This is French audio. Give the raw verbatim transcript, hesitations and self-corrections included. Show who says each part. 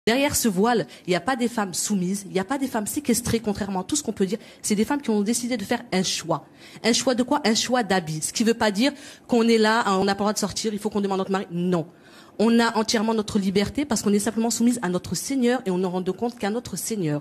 Speaker 1: Derrière ce voile, il n'y a pas des femmes soumises, il n'y a pas des femmes séquestrées, contrairement à tout ce qu'on peut dire. C'est des femmes qui ont décidé de faire un choix. Un choix de quoi? Un choix d'habit. Ce qui ne veut pas dire qu'on est là, on n'a pas le droit de sortir, il faut qu'on demande notre mari. Non. On a entièrement notre liberté parce qu'on est simplement soumise à notre Seigneur et on ne rend de compte qu'à notre Seigneur.